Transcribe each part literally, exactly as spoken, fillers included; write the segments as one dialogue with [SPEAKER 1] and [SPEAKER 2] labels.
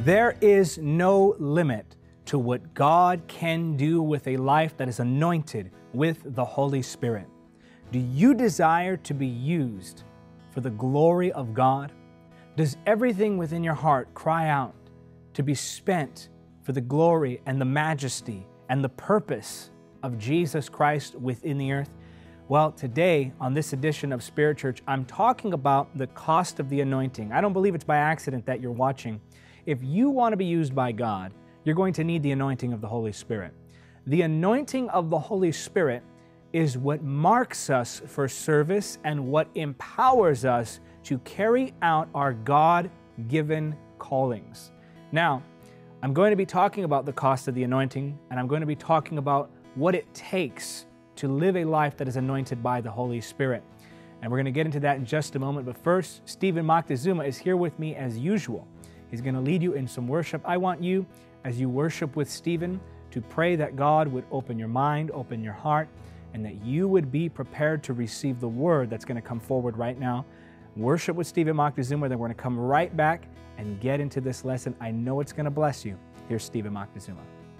[SPEAKER 1] There is no limit to what God can do with a life that is anointed with the Holy Spirit. Do you desire to be used for the glory of God? Does everything within your heart cry out to be spent for the glory and the majesty and the purpose of Jesus Christ within the earth? Well, today on this edition of Spirit Church, I'm talking about the cost of the anointing. I don't believe it's by accident that you're watching. If you want to be used by God, you're going to need the anointing of the Holy Spirit. The anointing of the Holy Spirit is what marks us for service and what empowers us to carry out our God-given callings. Now, I'm going to be talking about the cost of the anointing, and I'm going to be talking about what it takes to live a life that is anointed by the Holy Spirit. And we're going to get into that in just a moment. But first, Stephen Moctezuma is here with me as usual. He's going to lead you in some worship. I want you, as you worship with Stephen, to pray that God would open your mind, open your heart, and that you would be prepared to receive the word that's going to come forward right now. Worship with Stephen Moctezuma, then we're going to come right back and get into this lesson. I know it's going to bless you. Here's Stephen Moctezuma.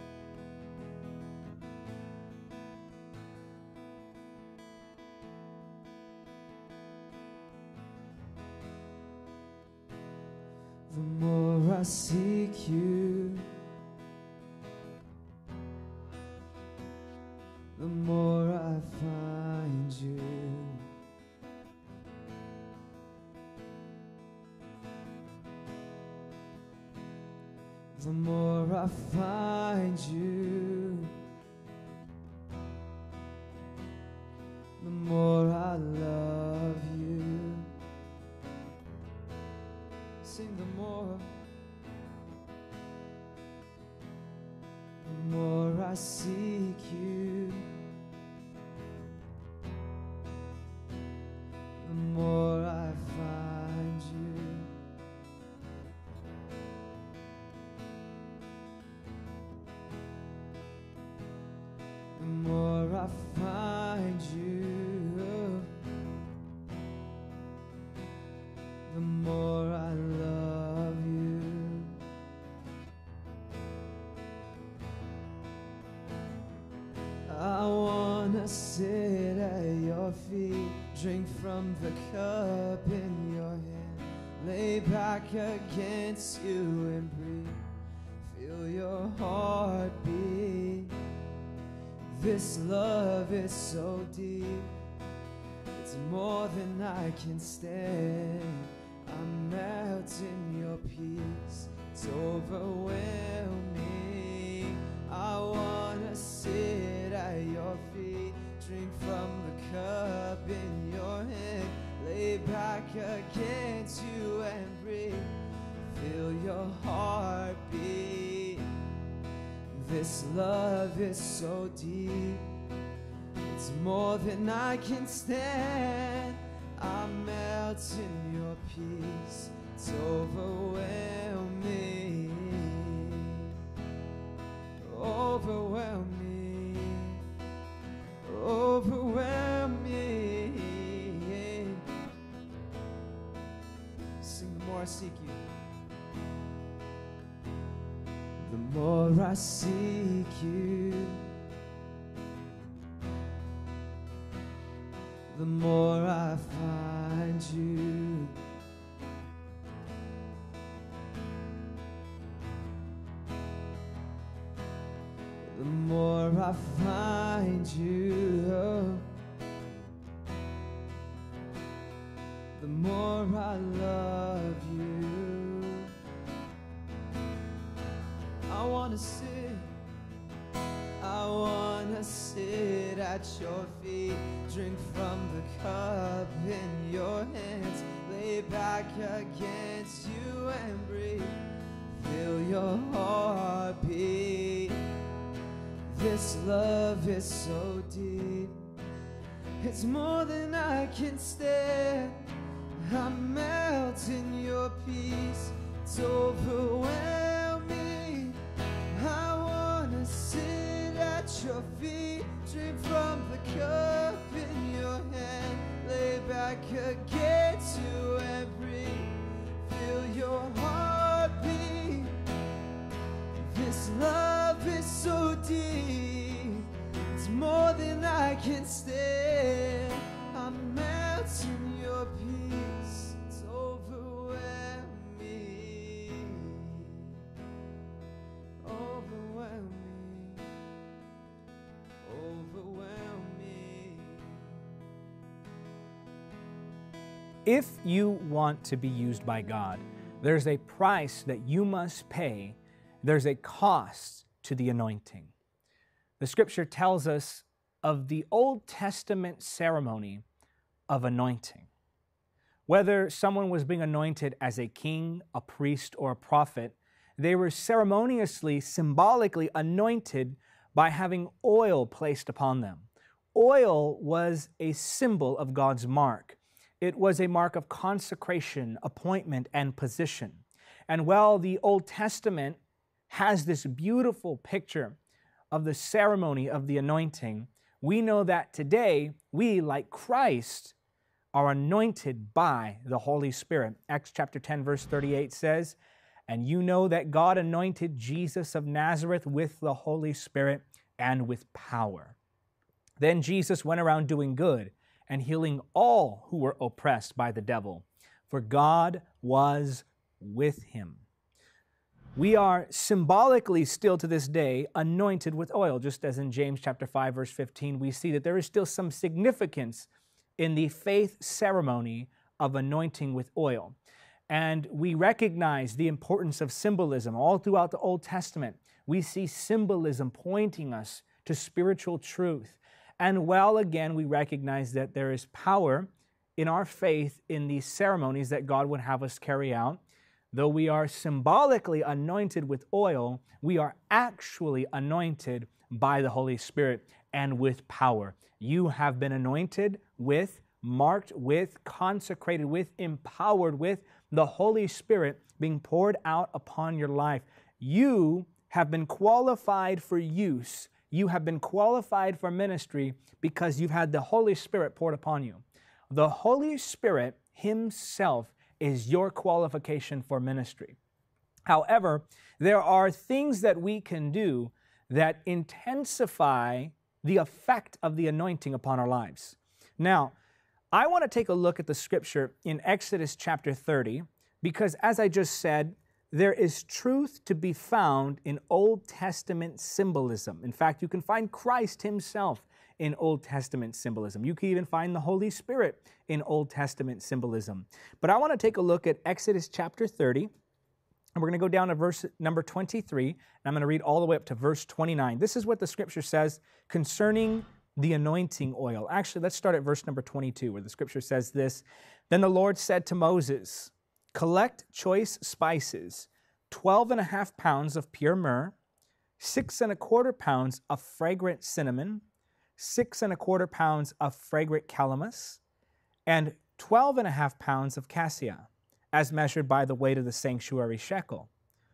[SPEAKER 2] The more I seek you, the more I find you. The more I find you, the more I love you. Sing the more, the more I seek you, the more I find you. The more I find you, the more I love you. I wanna sit at your feet, drink from the cup in your hand, lay back against you and breathe, feel your heartbeat. This love is so deep, it's more than I can stand. I'm melting your peace, it's overwhelming. I wanna sit at your feet, drink from the cup in your hand, lay back against you and breathe, feel your heartbeat. This love is so deep, it's more than I can stand. I'm melting your peace, it's overwhelming, overwhelming, overwhelming. Sing the more I seek you. The more I seek you, the more I find you. The more I find you, the more I love you. I wanna sit, I wanna sit at your feet, drink from the cup in your hands, lay back against you and breathe, feel your heartbeat. This love is so deep, it's more than I can stand. I'm melting your peace, it's overwhelming. I wanna sit at your feet, drink from the cup in your hand, lay back against you and breathe, feel your heartbeat.
[SPEAKER 1] If you want to be used by God, there's a price that you must pay. There's a cost to the anointing. The scripture tells us of the Old Testament ceremony of anointing. Whether someone was being anointed as a king, a priest, or a prophet, they were ceremoniously, symbolically anointed by having oil placed upon them. Oil was a symbol of God's mark. It was a mark of consecration, appointment, and position. And while the Old Testament has this beautiful picture of the ceremony of the anointing, we know that today we, like Christ, are anointed by the Holy Spirit. Acts chapter ten, verse thirty-eight says, "And you know that God anointed Jesus of Nazareth with the Holy Spirit and with power. Then Jesus went around doing good and healing all who were oppressed by the devil, for God was with him." We are symbolically still to this day anointed with oil, just as in James chapter five, verse fifteen, we see that there is still some significance in the faith ceremony of anointing with oil. And we recognize the importance of symbolism. All throughout the Old Testament, we see symbolism pointing us to spiritual truth. And while again, we recognize that there is power in our faith in these ceremonies that God would have us carry out, though we are symbolically anointed with oil, we are actually anointed by the Holy Spirit and with power. You have been anointed with, marked with, consecrated with, empowered with the Holy Spirit being poured out upon your life. You have been qualified for use. You have been qualified for ministry because you've had the Holy Spirit poured upon you. The Holy Spirit Himself is your qualification for ministry. However, there are things that we can do that intensify the effect of the anointing upon our lives. Now, I want to take a look at the scripture in Exodus chapter thirty, because as I just said, there is truth to be found in Old Testament symbolism. In fact, you can find Christ Himself in Old Testament symbolism. You can even find the Holy Spirit in Old Testament symbolism. But I want to take a look at Exodus chapter thirty, and we're going to go down to verse number twenty-three, and I'm going to read all the way up to verse twenty-nine. This is what the scripture says concerning the anointing oil. Actually, let's start at verse number twenty-two, where the scripture says this: "Then the Lord said to Moses, collect choice spices, twelve and a half pounds of pure myrrh, six and a quarter pounds of fragrant cinnamon, six and a quarter pounds of fragrant calamus, and twelve and a half pounds of cassia, as measured by the weight of the sanctuary shekel.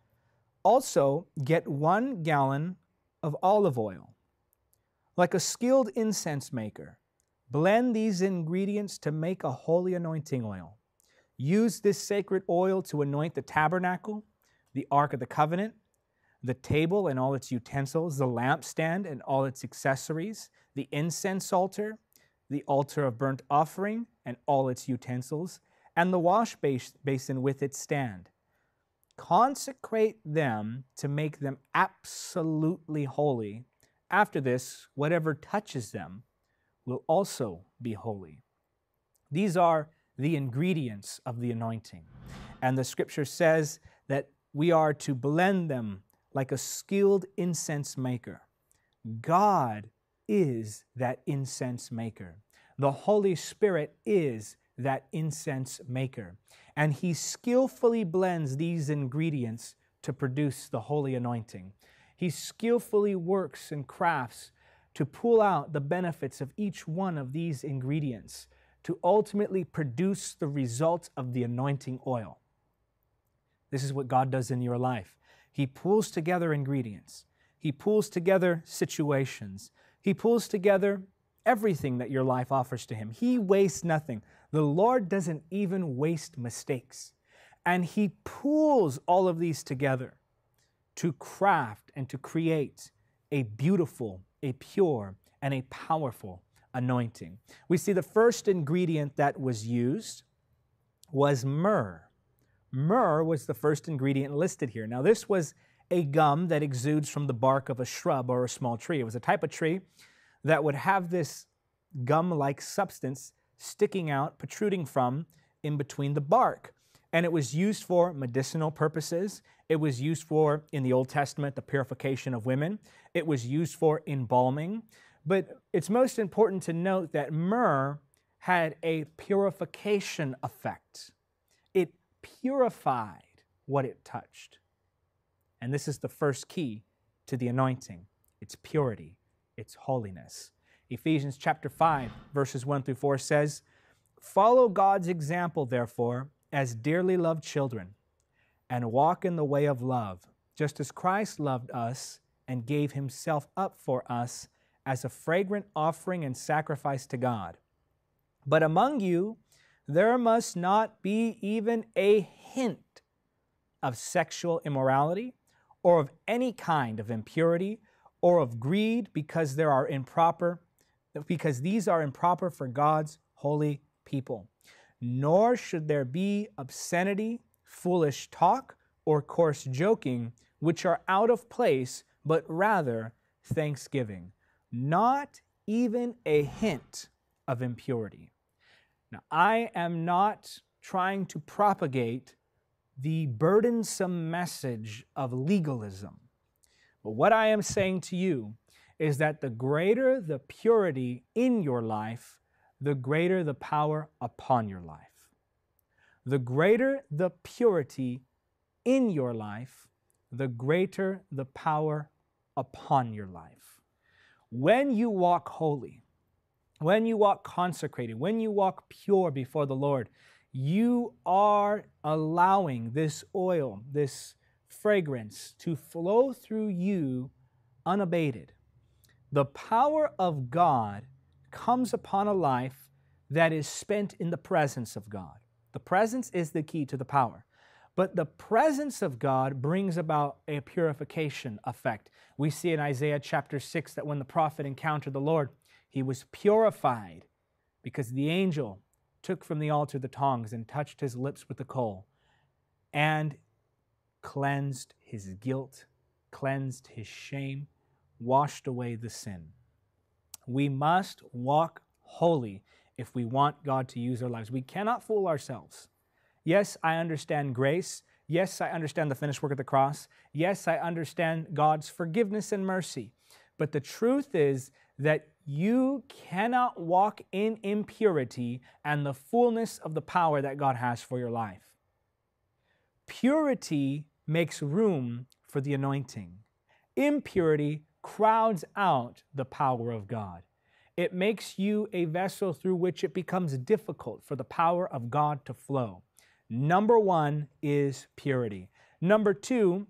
[SPEAKER 1] Also, get one gallon of olive oil. Like a skilled incense maker, blend these ingredients to make a holy anointing oil. Use this sacred oil to anoint the tabernacle, the Ark of the Covenant, the table and all its utensils, the lampstand and all its accessories, the incense altar, the altar of burnt offering and all its utensils, and the wash basin with its stand. Consecrate them to make them absolutely holy. After this, whatever touches them will also be holy." These are the ingredients of the anointing. And the scripture says that we are to blend them like a skilled incense maker. God is that incense maker. The Holy Spirit is that incense maker. And He skillfully blends these ingredients to produce the holy anointing. He skillfully works and crafts to pull out the benefits of each one of these ingredients to ultimately produce the result of the anointing oil. This is what God does in your life. He pulls together ingredients. He pulls together situations. He pulls together everything that your life offers to Him. He wastes nothing. The Lord doesn't even waste mistakes. And He pulls all of these together to craft and to create a beautiful, a pure, and a powerful anointing. We see the first ingredient that was used was myrrh. Myrrh was the first ingredient listed here. Now, this was a gum that exudes from the bark of a shrub or a small tree. It was a type of tree that would have this gum-like substance sticking out, protruding from in between the bark. And it was used for medicinal purposes. It was used for, in the Old Testament, the purification of women. It was used for embalming. But it's most important to note that myrrh had a purification effect. It purified what it touched. And this is the first key to the anointing. It's purity. It's holiness. Ephesians chapter five, verses one through four says, "Follow God's example, therefore, as dearly loved children, and walk in the way of love, just as Christ loved us and gave himself up for us as a fragrant offering and sacrifice to God. But among you there must not be even a hint of sexual immorality, or of any kind of impurity, or of greed, because there are improper, because these are improper for God's holy people. Nor should there be obscenity, foolish talk, or coarse joking, which are out of place, but rather thanksgiving. Not even a hint of impurity." Now, I am not trying to propagate the burdensome message of legalism. But what I am saying to you is that the greater the purity in your life, the greater the power upon your life. The greater the purity in your life, the greater the power upon your life. When you walk holy, when you walk consecrated, when you walk pure before the Lord, you are allowing this oil, this fragrance to flow through you unabated. The power of God comes upon a life that is spent in the presence of God. The presence is the key to the power. But the presence of God brings about a purification effect. We see in Isaiah chapter six that when the prophet encountered the Lord, he was purified because the angel took from the altar the tongs and touched his lips with the coal and cleansed his guilt, cleansed his shame, washed away the sin. We must walk holy if we want God to use our lives. We cannot fool ourselves. Yes, I understand grace. Yes, I understand the finished work of the cross. Yes, I understand God's forgiveness and mercy. But the truth is that you cannot walk in impurity and the fullness of the power that God has for your life. Purity makes room for the anointing. Impurity crowds out the power of God. It makes you a vessel through which it becomes difficult for the power of God to flow. Number one is purity. Number two,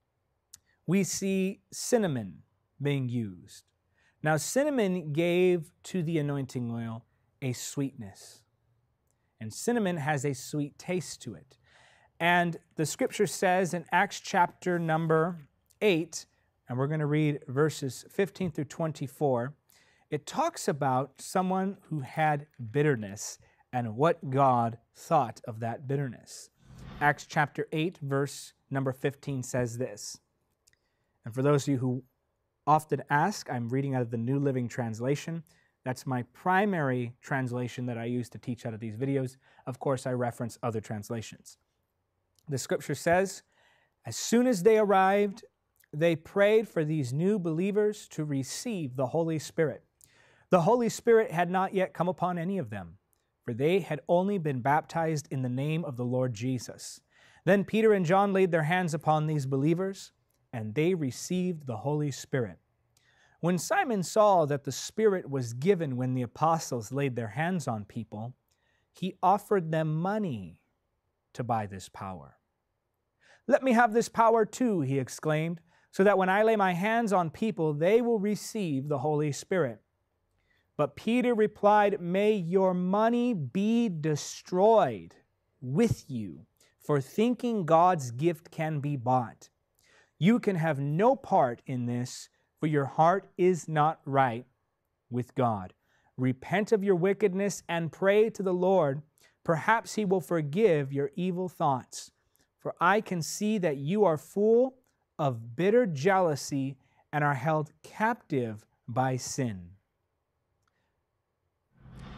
[SPEAKER 1] we see cinnamon being used. Now, cinnamon gave to the anointing oil a sweetness. And cinnamon has a sweet taste to it. And the scripture says in Acts chapter number eight, and we're going to read verses fifteen through twenty-four, it talks about someone who had bitterness and what God thought of that bitterness. Acts chapter eight, verse number fifteen says this. And for those of you who often ask, I'm reading out of the New Living Translation. That's my primary translation that I use to teach out of these videos. Of course, I reference other translations. The scripture says, "As soon as they arrived, they prayed for these new believers to receive the Holy Spirit. The Holy Spirit had not yet come upon any of them, for they had only been baptized in the name of the Lord Jesus. Then Peter and John laid their hands upon these believers, and they received the Holy Spirit. When Simon saw that the Spirit was given when the apostles laid their hands on people, he offered them money to buy this power. 'Let me have this power too,' he exclaimed, 'so that when I lay my hands on people, they will receive the Holy Spirit.' But Peter replied, 'May your money be destroyed with you for thinking God's gift can be bought. You can have no part in this, for your heart is not right with God. Repent of your wickedness and pray to the Lord. Perhaps He will forgive your evil thoughts. For I can see that you are full of bitter jealousy and are held captive by sin.'"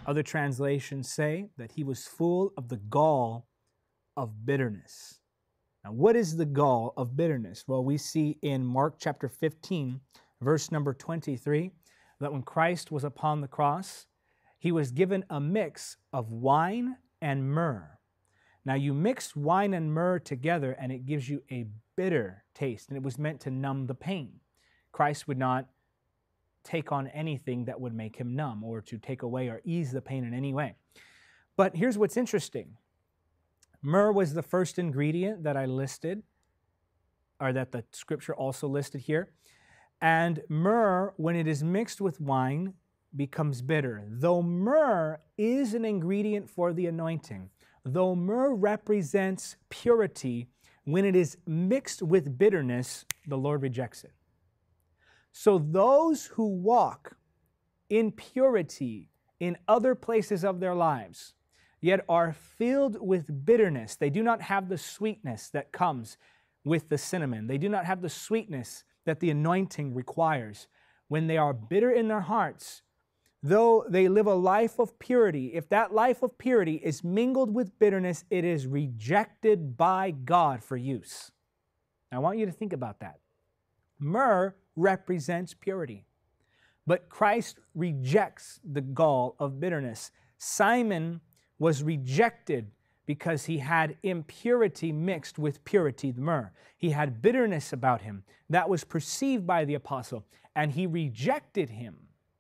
[SPEAKER 1] Other translations say that he was full of the gall of bitterness. Now, what is the gall of bitterness? Well, we see in Mark chapter fifteen, verse number twenty-three, that when Christ was upon the cross, he was given a mix of wine and myrrh. Now, you mix wine and myrrh together, and it gives you a bitter taste, and it was meant to numb the pain. Christ would not take on anything that would make him numb or to take away or ease the pain in any way. But here's what's interesting. Myrrh was the first ingredient that I listed, or that the scripture also listed here. And myrrh, when it is mixed with wine, becomes bitter. Though myrrh is an ingredient for the anointing, though myrrh represents purity, when it is mixed with bitterness, the Lord rejects it. So those who walk in purity in other places of their lives, yet are filled with bitterness, they do not have the sweetness that comes with the cinnamon. They do not have the sweetness that the anointing requires. When they are bitter in their hearts, though they live a life of purity, if that life of purity is mingled with bitterness, it is rejected by God for use. Now, I want you to think about that. Myrrh represents purity, but Christ rejects the gall of bitterness. Simon was rejected because he had impurity mixed with purity, the myrrh. He had bitterness about him that was perceived by the apostle, and he rejected him.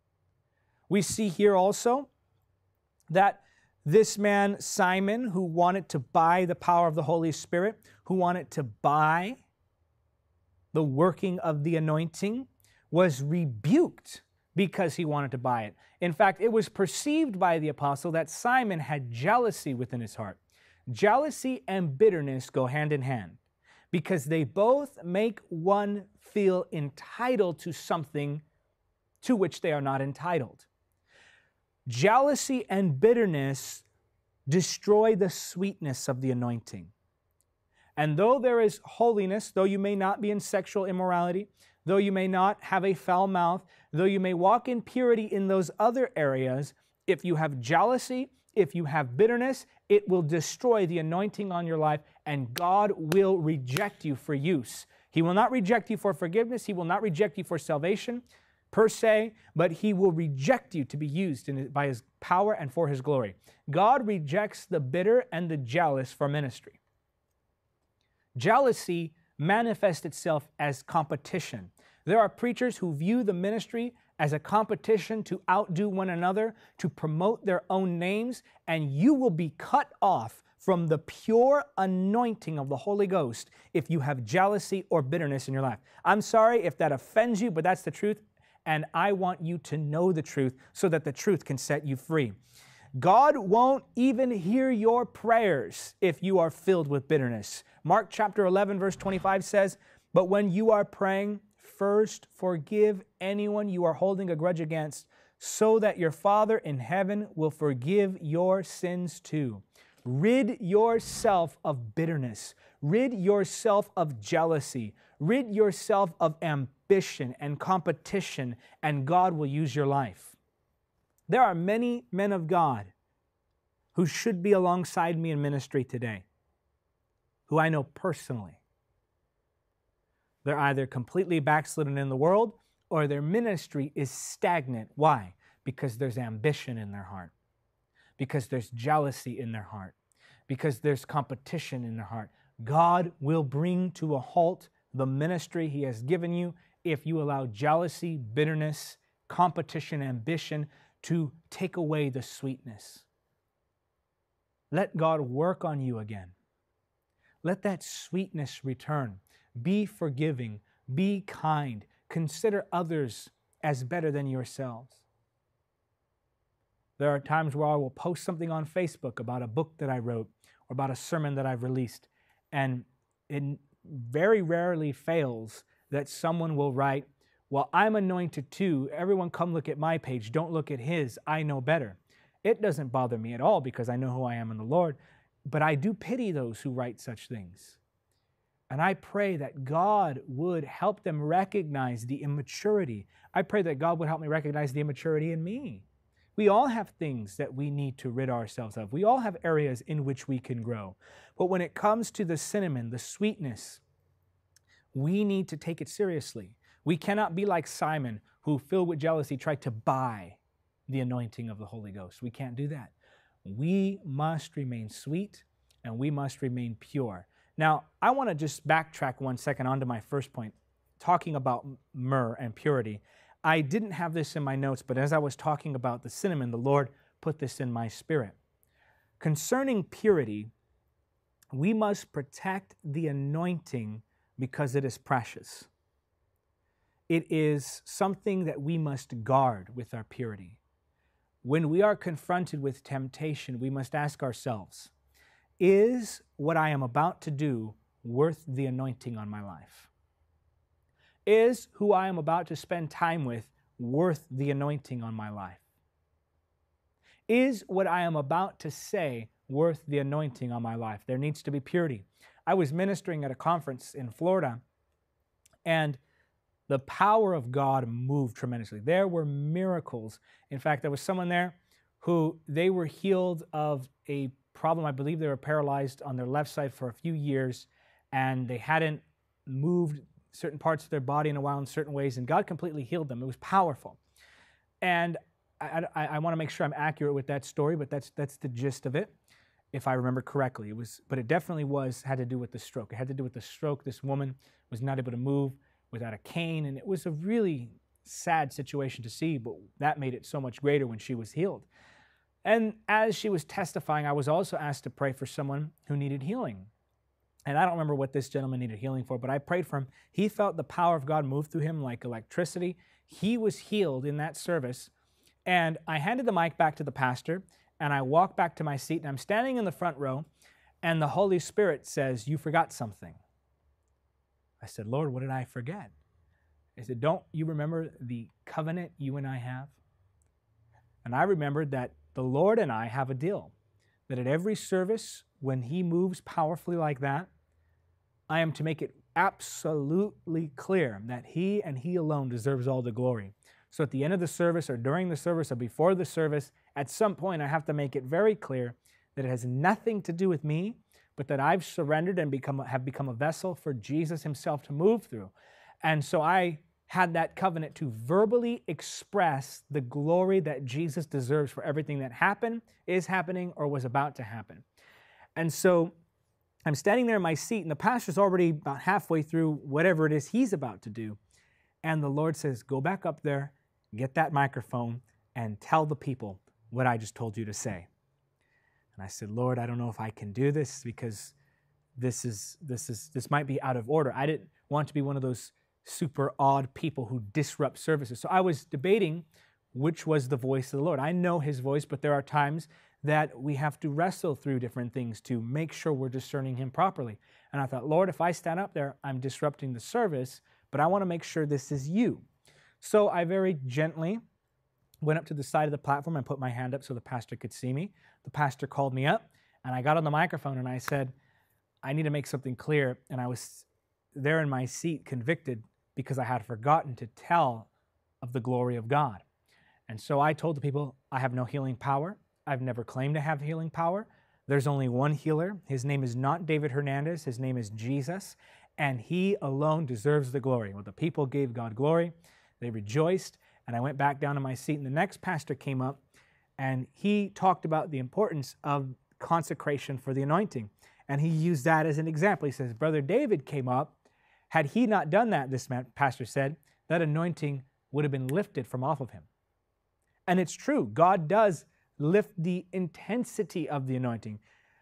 [SPEAKER 1] We see here also that this man, Simon, who wanted to buy the power of the Holy Spirit, who wanted to buy the working of the anointing, was rebuked because he wanted to buy it. In fact, it was perceived by the apostle that Simon had jealousy within his heart. Jealousy and bitterness go hand in hand because they both make one feel entitled to something to which they are not entitled. Jealousy and bitterness destroy the sweetness of the anointing. And though there is holiness, though you may not be in sexual immorality, though you may not have a foul mouth, though you may walk in purity in those other areas, if you have jealousy, if you have bitterness, it will destroy the anointing on your life, and God will reject you for use. He will not reject you for forgiveness. He will not reject you for salvation per se, but He will reject you to be used in, by His power and for His glory. God rejects the bitter and the jealous for ministry. Jealousy manifests itself as competition. There are preachers who view the ministry as a competition to outdo one another, to promote their own names, and you will be cut off from the pure anointing of the Holy Ghost if you have jealousy or bitterness in your life. I'm sorry if that offends you, but that's the truth, and I want you to know the truth so that the truth can set you free. God won't even hear your prayers if you are filled with bitterness. Mark chapter eleven, verse twenty-five says, "But when you are praying, first forgive anyone you are holding a grudge against, so that your Father in heaven will forgive your sins too." Rid yourself of bitterness. Rid yourself of jealousy. Rid yourself of ambition and competition, and God will use your life. There are many men of God who should be alongside me in ministry today, who I know personally. They're either completely backslidden in the world or their ministry is stagnant. Why? Because there's ambition in their heart, because there's jealousy in their heart, because there's competition in their heart. God will bring to a halt the ministry He has given you if you allow jealousy, bitterness, competition, ambition to take away the sweetness. Let God work on you again. Let that sweetness return. Be forgiving. Be kind. Consider others as better than yourselves. There are times where I will post something on Facebook about a book that I wrote or about a sermon that I've released, and it very rarely fails that someone will write, "Well, I'm anointed too. Everyone come look at my page. Don't look at his. I know better." It doesn't bother me at all because I know who I am in the Lord, but I do pity those who write such things. And I pray that God would help them recognize the immaturity. I pray that God would help me recognize the immaturity in me. We all have things that we need to rid ourselves of. We all have areas in which we can grow. But when it comes to the cinnamon, the sweetness, we need to take it seriously. We cannot be like Simon, who, filled with jealousy, tried to buy the anointing of the Holy Ghost. We can't do that. We must remain sweet and we must remain pure. Now, I want to just backtrack one second onto my first point, talking about myrrh and purity. I didn't have this in my notes, but as I was talking about the cinnamon, the Lord put this in my spirit. Concerning purity, we must protect the anointing because it is precious. It is something that we must guard with our purity. When we are confronted with temptation, we must ask ourselves, is what I am about to do worth the anointing on my life? Is who I am about to spend time with worth the anointing on my life? Is what I am about to say worth the anointing on my life? There needs to be purity. I was ministering at a conference in Florida, and the power of God moved tremendously. There were miracles. In fact, there was someone there who they were healed of a problem. I believe they were paralyzed on their left side for a few years, and they hadn't moved certain parts of their body in a while in certain ways, and God completely healed them. It was powerful. And I, I, I want to make sure I'm accurate with that story, but that's that's the gist of it, if I remember correctly. It was, but it definitely was had to do with the stroke. It had to do with the stroke. This woman was not able to move without a cane, and it was a really sad situation to see, but that made it so much greater when she was healed. And as she was testifying, I was also asked to pray for someone who needed healing. And I don't remember what this gentleman needed healing for, but I prayed for him. He felt the power of God move through him like electricity. He was healed in that service. And I handed the mic back to the pastor, and I walked back to my seat, and I'm standing in the front row, and the Holy Spirit says, "You forgot something." I said, "Lord, what did I forget?" He said, "Don't you remember the covenant you and I have?" And I remembered that the Lord and I have a deal, that at every service, when He moves powerfully like that, I am to make it absolutely clear that He and He alone deserves all the glory. So at the end of the service or during the service or before the service, at some point I have to make it very clear that it has nothing to do with me, but that I've surrendered and become, have become a vessel for Jesus Himself to move through. And so I had that covenant to verbally express the glory that Jesus deserves for everything that happened, is happening, or was about to happen. And so I'm standing there in my seat, and the pastor's already about halfway through whatever it is he's about to do. And the Lord says, "Go back up there, get that microphone, and tell the people what I just told you to say." And I said, "Lord, I don't know if I can do this because this is this is this might be out of order." I didn't want to be one of those super odd people who disrupt services. So I was debating which was the voice of the Lord. I know His voice, but there are times that we have to wrestle through different things to make sure we're discerning Him properly. And I thought, Lord, if I stand up there, I'm disrupting the service, but I want to make sure this is You. So I very gently went up to the side of the platform and put my hand up so the pastor could see me. The pastor called me up, and I got on the microphone and I said, "I need to make something clear." And I was there in my seat convicted because I had forgotten to tell of the glory of God. And so I told the people, I have no healing power. I've never claimed to have healing power. There's only one healer. His name is not Diga Hernandez. His name is Jesus, and He alone deserves the glory. Well, the people gave God glory. They rejoiced, and I went back down to my seat, and the next pastor came up, and he talked about the importance of consecration for the anointing. And he used that as an example. He says, Brother David came up. Had he not done that, this man, pastor said, that anointing would have been lifted from off of him. And it's true. God does lift the intensity of the anointing.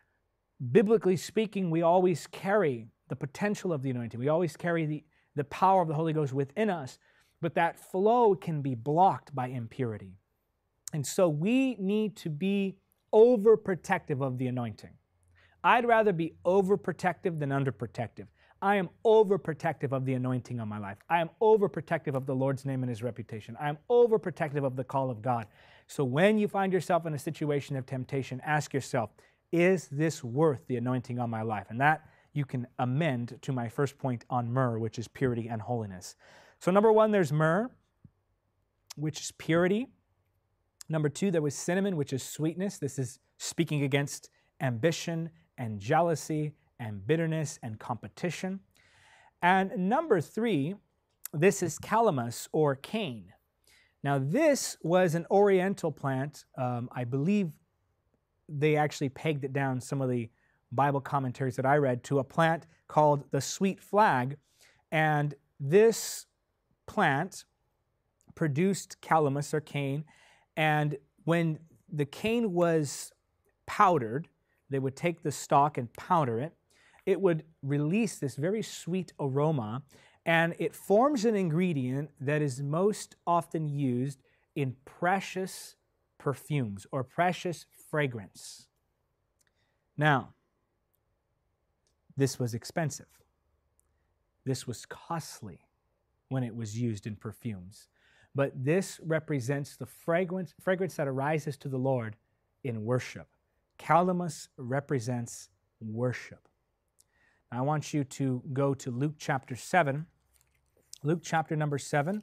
[SPEAKER 1] Biblically speaking, we always carry the potential of the anointing. We always carry the, the power of the Holy Ghost within us, but that flow can be blocked by impurity. And so we need to be overprotective of the anointing. I'd rather be overprotective than underprotective. I am overprotective of the anointing on my life. I am overprotective of the Lord's name and His reputation. I am overprotective of the call of God. So when you find yourself in a situation of temptation, ask yourself, is this worth the anointing on my life? And that you can amend to my first point on myrrh, which is purity and holiness. So number one, there's myrrh, which is purity. Number two, there was cinnamon, which is sweetness. This is speaking against ambition and jealousy and bitterness and competition. And number three, this is calamus or cane. Now, this was an oriental plant. Um, I believe they actually pegged it down, some of the Bible commentaries that I read, to a plant called the sweet flag. And this plant produced calamus or cane. And when the cane was powdered, they would take the stalk and powder it. It would release this very sweet aroma, and it forms an ingredient that is most often used in precious perfumes or precious fragrance. Now, this was expensive. This was costly when it was used in perfumes. But this represents the fragrance, fragrance that arises to the Lord in worship. Calamus represents worship. I want you to go to Luke chapter seven. Luke chapter number seven,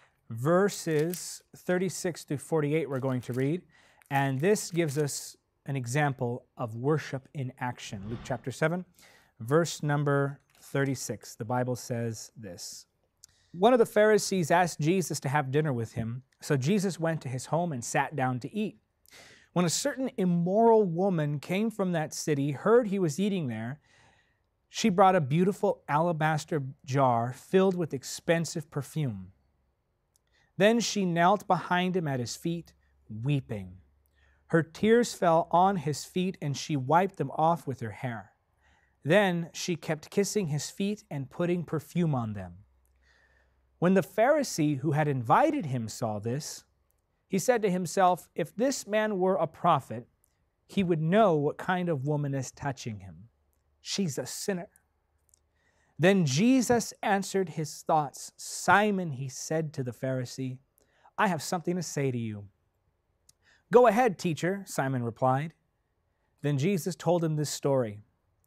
[SPEAKER 1] verses thirty-six to forty-eight we're going to read. And this gives us an example of worship in action. Luke chapter seven, verse number thirty-six. The Bible says this. One of the Pharisees asked Jesus to have dinner with him. So Jesus went to his home and sat down to eat. When a certain immoral woman came from that city, heard he was eating there, she brought a beautiful alabaster jar filled with expensive perfume. Then she knelt behind him at his feet, weeping. Her tears fell on his feet, and she wiped them off with her hair. Then she kept kissing his feet and putting perfume on them. When the Pharisee who had invited him saw this, he said to himself, if this man were a prophet, he would know what kind of woman is touching him. She's a sinner. Then Jesus answered his thoughts. Simon, he said to the Pharisee, I have something to say to you. Go ahead, teacher, Simon replied. Then Jesus told him this story.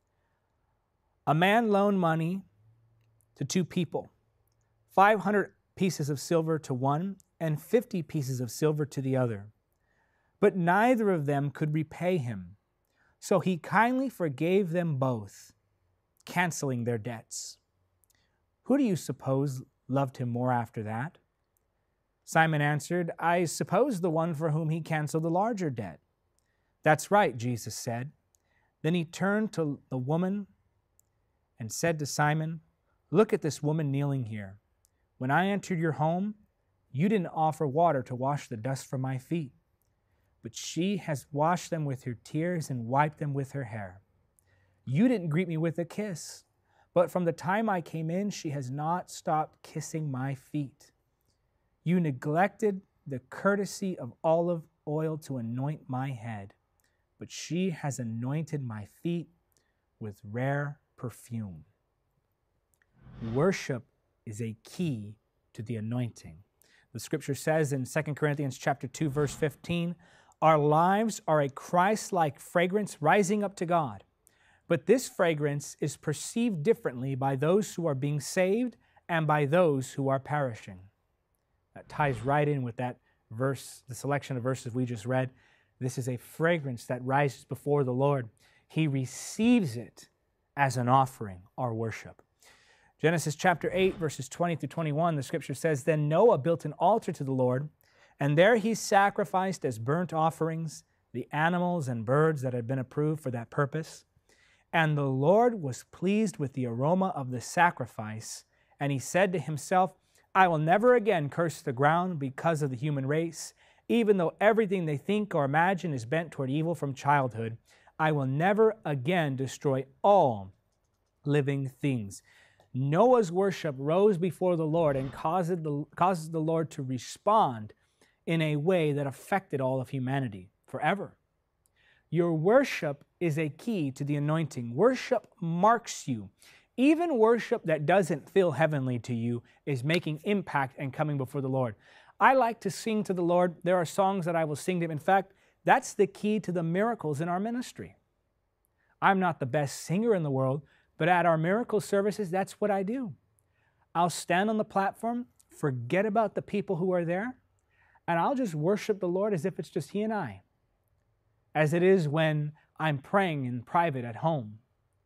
[SPEAKER 1] A man loaned money to two people, five hundred pieces of silver to one and fifty pieces of silver to the other. But neither of them could repay him. So he kindly forgave them both, canceling their debts. Who do you suppose loved him more after that? Simon answered, I suppose the one for whom he canceled the larger debt. That's right, Jesus said. Then he turned to the woman and said to Simon, look at this woman kneeling here. When I entered your home, you didn't offer water to wash the dust from my feet, but she has washed them with her tears and wiped them with her hair. You didn't greet me with a kiss, but from the time I came in, she has not stopped kissing my feet. You neglected the courtesy of olive oil to anoint my head, but she has anointed my feet with rare perfume. Worship is a key to the anointing. The scripture says in Second Corinthians chapter two, verse fifteen, our lives are a Christ-like fragrance rising up to God. But this fragrance is perceived differently by those who are being saved and by those who are perishing. That ties right in with that verse, the selection of verses we just read. This is a fragrance that rises before the Lord. He receives it as an offering, our worship. Genesis chapter eight, verses twenty through twenty-one, the scripture says, Then Noah built an altar to the Lord, and there he sacrificed as burnt offerings the animals and birds that had been approved for that purpose. And the Lord was pleased with the aroma of the sacrifice, and he said to himself, I will never again curse the ground because of the human race. Even though everything they think or imagine is bent toward evil from childhood, I will never again destroy all living things. Noah's worship rose before the Lord and caused the, causes the Lord to respond in a way that affected all of humanity forever. Your worship is a key to the anointing. Worship marks you. Even worship that doesn't feel heavenly to you is making impact and coming before the Lord. I like to sing to the Lord. There are songs that I will sing to Him. In fact, that's the key to the miracles in our ministry. I'm not the best singer in the world, but at our miracle services, that's what I do. I'll stand on the platform, forget about the people who are there, And I'll just worship the Lord as if it's just He and I, as it is when I'm praying in private at home.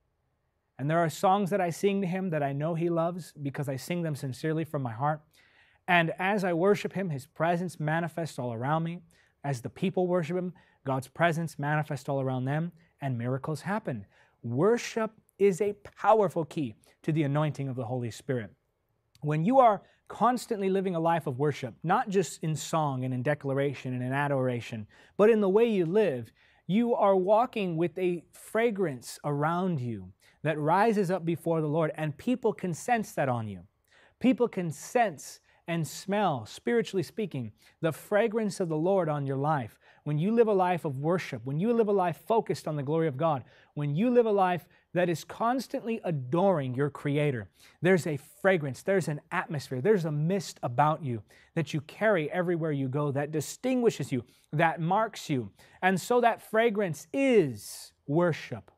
[SPEAKER 1] And there are songs that I sing to Him that I know He loves because I sing them sincerely from my heart. And as I worship Him, His presence manifests all around me. As the people worship Him, God's presence manifests all around them, and miracles happen. Worship is a powerful key to the anointing of the Holy Spirit. When you are constantly living a life of worship, not just in song and in declaration and in adoration, but in the way you live, you are walking with a fragrance around you that rises up before the Lord, and people can sense that on you. People can sense and smell, spiritually speaking, the fragrance of the Lord on your life. When you live a life of worship, when you live a life focused on the glory of God, when you live a life that is constantly adoring your Creator, there's a fragrance, there's an atmosphere, there's a mist about you that you carry everywhere you go that distinguishes you, that marks you. And so that fragrance is worship.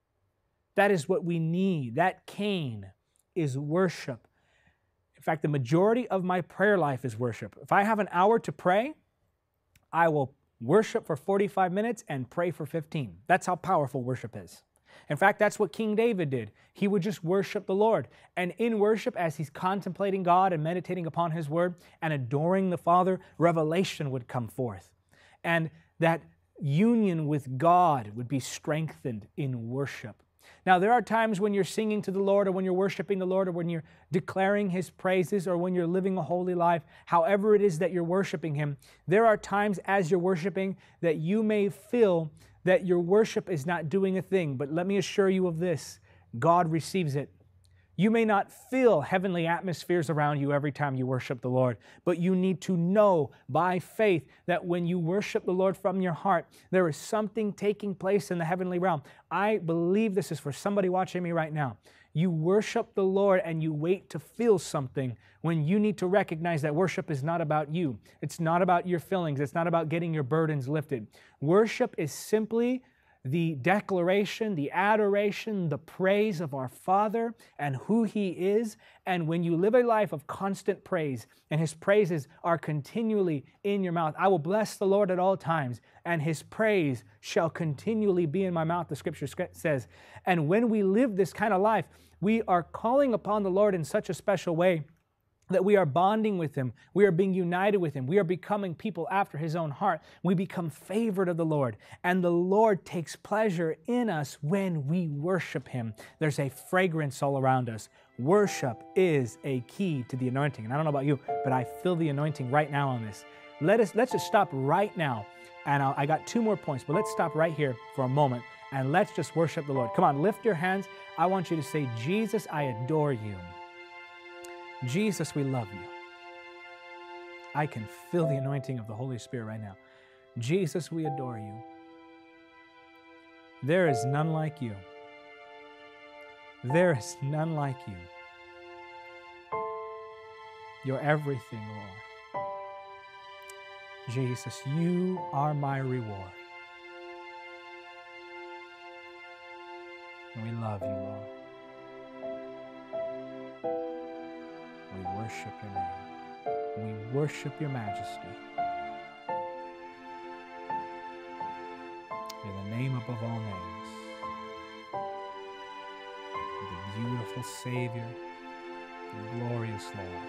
[SPEAKER 1] That is what we need. That cane is worship. In fact, the majority of my prayer life is worship. If I have an hour to pray, I will worship for forty-five minutes and pray for fifteen. That's how powerful worship is. In fact, that's what King David did. He would just worship the Lord. And in worship, as he's contemplating God and meditating upon His Word and adoring the Father, revelation would come forth. And that union with God would be strengthened in worship. Now, there are times when you're singing to the Lord, or when you're worshiping the Lord, or when you're declaring His praises, or when you're living a holy life, however it is that you're worshiping Him, there are times as you're worshiping that you may feel that your worship is not doing a thing. But let me assure you of this, God receives it. You may not feel heavenly atmospheres around you every time you worship the Lord, but you need to know by faith that when you worship the Lord from your heart, there is something taking place in the heavenly realm. I believe this is for somebody watching me right now. You worship the Lord and you wait to feel something when you need to recognize that worship is not about you. It's not about your feelings. It's not about getting your burdens lifted. Worship is simply the declaration, the adoration, the praise of our Father and who He is. And when you live a life of constant praise and His praises are continually in your mouth, I will bless the Lord at all times, and His praise shall continually be in my mouth, the Scripture says. And when we live this kind of life, we are calling upon the Lord in such a special way that we are bonding with Him. We are being united with Him. We are becoming people after His own heart. We become favored of the Lord. And the Lord takes pleasure in us when we worship Him. There's a fragrance all around us. Worship is a key to the anointing. And I don't know about you, but I feel the anointing right now on this. Let us, let's just stop right now. And I'll, I got two more points, but let's stop right here for a moment and let's just worship the Lord. Come on, lift your hands. I want you to say, Jesus, I adore You. Jesus, we love You. I can feel the anointing of the Holy Spirit right now. Jesus, we adore You. There is none like You. There is none like You. You're everything, Lord. Jesus, You are my reward. And we love You, Lord. We worship Your name. We worship Your majesty. You're the name above all names. You're the beautiful Savior, the glorious Lord.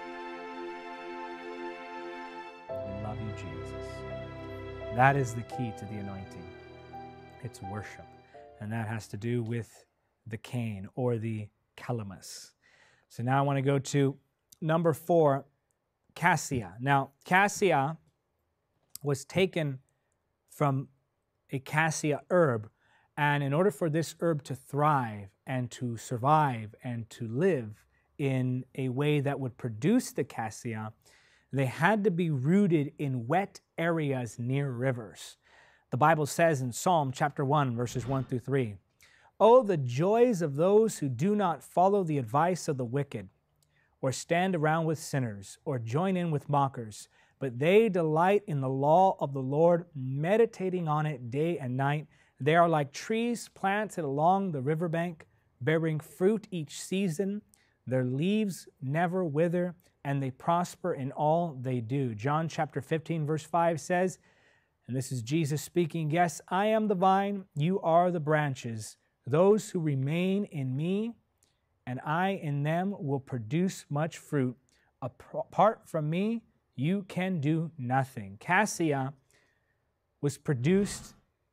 [SPEAKER 1] We love You, Jesus. That is the key to the anointing. It's worship. And that has to do with the cane or the calamus. So now I want to go to number four, cassia. Now, cassia was taken from a cassia herb, and in order for this herb to thrive and to survive and to live in a way that would produce the cassia, they had to be rooted in wet areas near rivers. The Bible says in Psalm chapter one, verses one through three, "Oh, the joys of those who do not follow the advice of the wicked, or stand around with sinners, or join in with mockers, but they delight in the law of the Lord, meditating on it day and night. They are like trees planted along the riverbank, bearing fruit each season. Their leaves never wither, and they prosper in all they do. John chapter fifteen, verse five says, and this is Jesus speaking, yes, I am the vine, you are the branches. Those who remain in me and I in them will produce much fruit. Apart from me, you can do nothing. Cassia was produced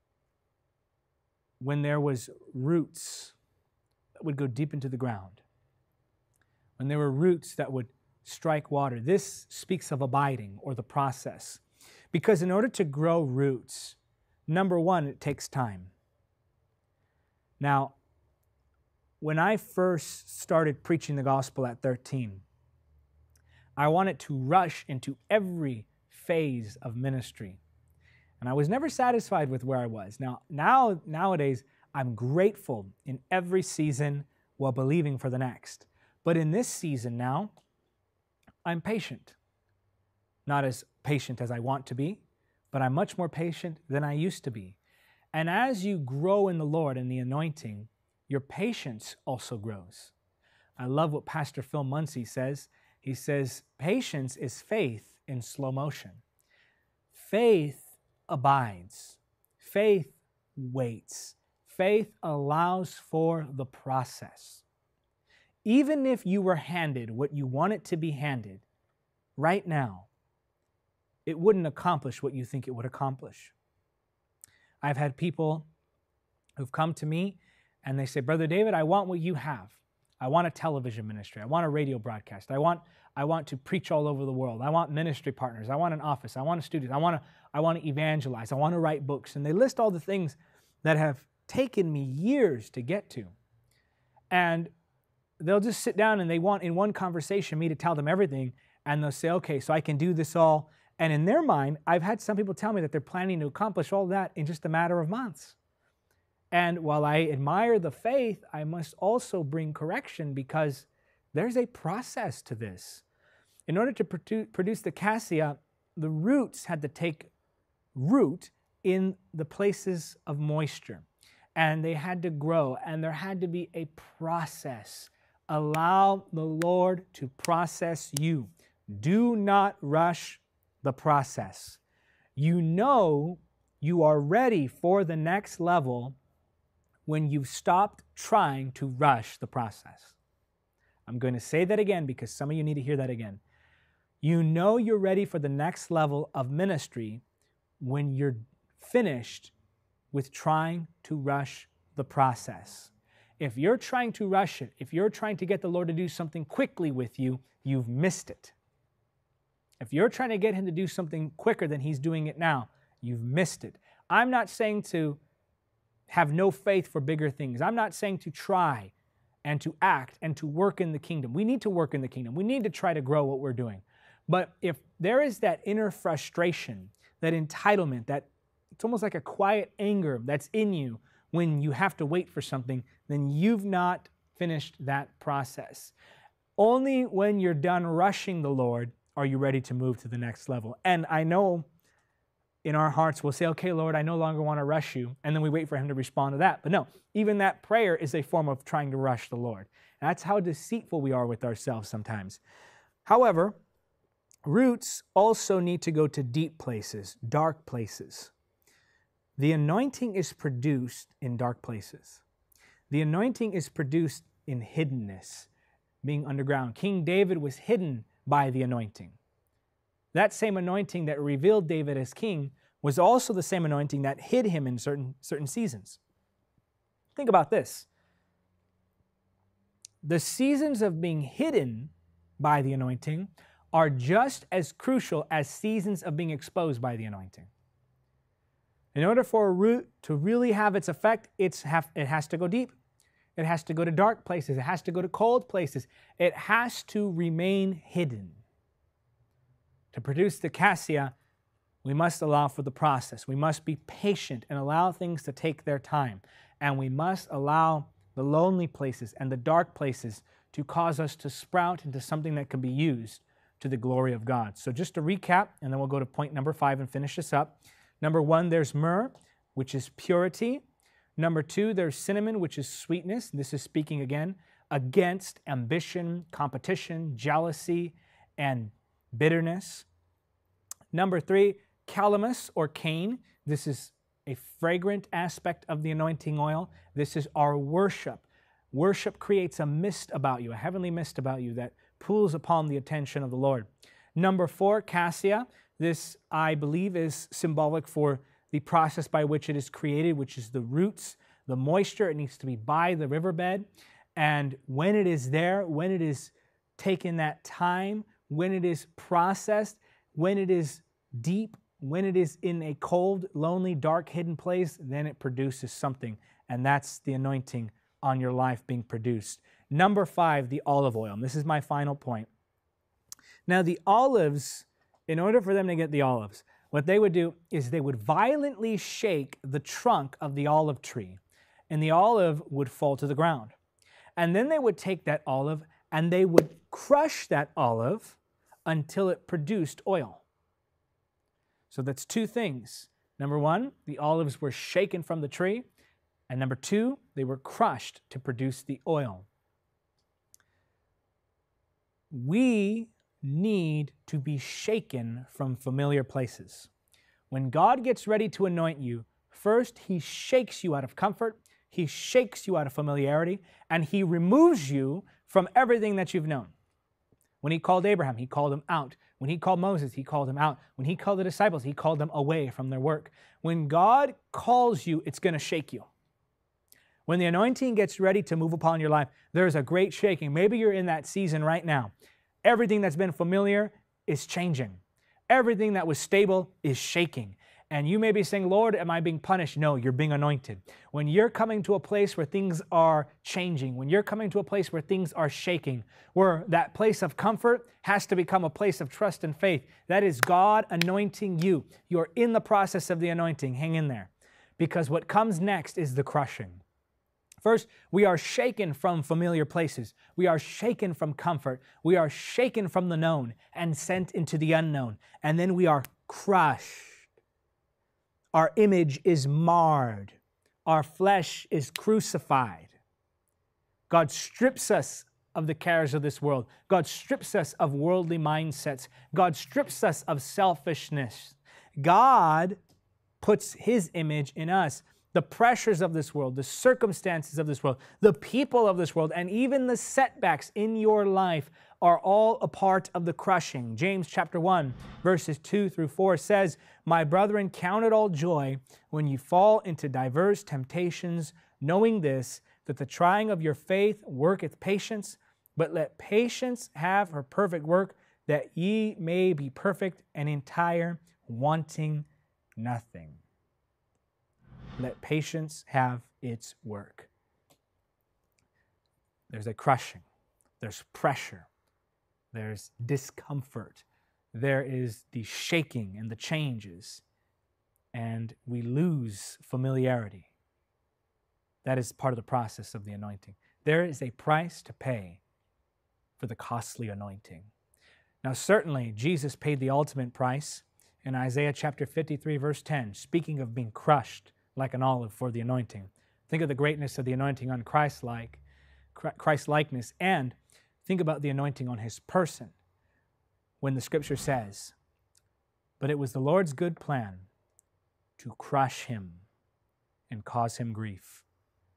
[SPEAKER 1] when there was roots that would go deep into the ground. When there were roots that would strike water. This speaks of abiding, or the process. Because in order to grow roots, number one, it takes time. Now, when I first started preaching the gospel at thirteen, I wanted to rush into every phase of ministry. And I was never satisfied with where I was. Now, now nowadays, I'm grateful in every season while believing for the next. But in this season now, I'm patient. Not as patient as I want to be, but I'm much more patient than I used to be. And as you grow in the Lord and the anointing, your patience also grows. I love what Pastor Phil Muncie says. He says, patience is faith in slow motion. Faith abides. Faith waits. Faith allows for the process. Even if you were handed what you want it to be handed right now, it wouldn't accomplish what you think it would accomplish. I've had people who've come to me and they say, Brother David, I want what you have. I want a television ministry. I want a radio broadcast. I want, I want to preach all over the world. I want ministry partners. I want an office. I want a studio. I want to, I want to evangelize. I want to write books. And they list all the things that have taken me years to get to. And they'll just sit down and they want in one conversation me to tell them everything. And they'll say, okay, so I can do this all. And in their mind, I've had some people tell me that they're planning to accomplish all that in just a matter of months. And while I admire the faith, I must also bring correction because there's a process to this. In order to produce the cassia, the roots had to take root in the places of moisture. And they had to grow, and there had to be a process. Allow the Lord to process you. Do not rush the process. You know you are ready for the next level when you've stopped trying to rush the process. I'm going to say that again because some of you need to hear that again. You know you're ready for the next level of ministry when you're finished with trying to rush the process. If you're trying to rush it, if you're trying to get the Lord to do something quickly with you, you've missed it. If you're trying to get Him to do something quicker than He's doing it now, you've missed it. I'm not saying to have no faith for bigger things. I'm not saying to try and to act and to work in the kingdom. We need to work in the kingdom. We need to try to grow what we're doing. But if there is that inner frustration, that entitlement, that it's almost like a quiet anger that's in you when you have to wait for something, then you've not finished that process. Only when you're done rushing the Lord are you ready to move to the next level. And I know in our hearts we'll say, okay, Lord, I no longer want to rush you. And then we wait for Him to respond to that. But no, even that prayer is a form of trying to rush the Lord. And that's how deceitful we are with ourselves sometimes. However, roots also need to go to deep places, dark places. The anointing is produced in dark places. The anointing is produced in hiddenness, being underground. King David was hidden by the anointing. That same anointing that revealed David as king was also the same anointing that hid him in certain, certain seasons. Think about this. The seasons of being hidden by the anointing are just as crucial as seasons of being exposed by the anointing. In order for a root to really have its effect, it's have, it has to go deep. It has to go to dark places. It has to go to cold places. It has to remain hidden. To produce the cassia, we must allow for the process. We must be patient and allow things to take their time. And we must allow the lonely places and the dark places to cause us to sprout into something that can be used to the glory of God. So just to recap, and then we'll go to point number five and finish this up. Number one, there's myrrh, which is purity. Number two, there's cinnamon, which is sweetness. This is speaking again against ambition, competition, jealousy, and bitterness. Number three, calamus or cane. This is a fragrant aspect of the anointing oil. This is our worship. Worship creates a mist about you, a heavenly mist about you that pulls upon the attention of the Lord. Number four, cassia. This, I believe, is symbolic for the process by which it is created, which is the roots, the moisture. It needs to be by the riverbed. And when it is there, when it is taken that time, when it is processed, when it is deep, when it is in a cold, lonely, dark, hidden place, then it produces something. And that's the anointing on your life being produced. Number five, the olive oil. And this is my final point. Now, the olives, in order for them to get the olives, what they would do is they would violently shake the trunk of the olive tree, and the olive would fall to the ground. And then they would take that olive and they would crush that olive until it produced oil. So that's two things. Number one, the olives were shaken from the tree. And number two, they were crushed to produce the oil. We need to be shaken from familiar places. When God gets ready to anoint you, first He shakes you out of comfort, He shakes you out of familiarity, and He removes you from everything that you've known. When He called Abraham, He called him out. When He called Moses, He called him out. When He called the disciples, He called them away from their work. When God calls you, it's going to shake you. When the anointing gets ready to move upon your life, there's a great shaking. Maybe you're in that season right now. Everything that's been familiar is changing. Everything that was stable is shaking. And you may be saying, Lord, am I being punished? No, you're being anointed. When you're coming to a place where things are changing, when you're coming to a place where things are shaking, where that place of comfort has to become a place of trust and faith, that is God anointing you. You're in the process of the anointing. Hang in there. Because what comes next is the crushing. First, we are shaken from familiar places. We are shaken from comfort. We are shaken from the known and sent into the unknown. And then we are crushed. Our image is marred. Our flesh is crucified. God strips us of the cares of this world. God strips us of worldly mindsets. God strips us of selfishness. God puts His image in us. The pressures of this world, the circumstances of this world, the people of this world, and even the setbacks in your life are all a part of the crushing. James chapter one, verses two through four says, My brethren, count it all joy when you fall into diverse temptations, knowing this, that the trying of your faith worketh patience, but let patience have her perfect work, that ye may be perfect and entire, wanting nothing. Let patience have its work. There's a crushing. There's pressure. There's discomfort. There is the shaking and the changes. And we lose familiarity. That is part of the process of the anointing. There is a price to pay for the costly anointing. Now, certainly, Jesus paid the ultimate price in Isaiah chapter fifty-three, verse ten, speaking of being crushed like an olive for the anointing. Think of the greatness of the anointing on Christ-like, Christ-likeness, and think about the anointing on His person when the Scripture says, But it was the Lord's good plan to crush Him and cause Him grief.